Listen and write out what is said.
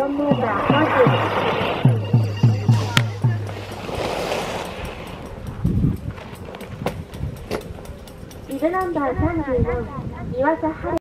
ビブナンバー34、岩佐春